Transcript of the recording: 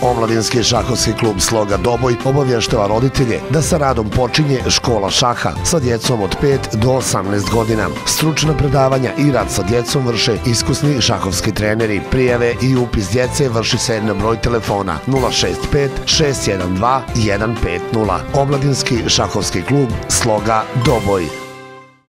Omladinski šahovski klub Sloga Doboj obavještava roditelje da sa radom počinje škola šaha sa djecom od 5 do 18 godina. Stručna predavanja i rad sa djecom vrše iskusni šahovski treneri. Prijave i upis djece vrši se na broj telefona 065 612 150. Omladinski šahovski klub Sloga Doboj.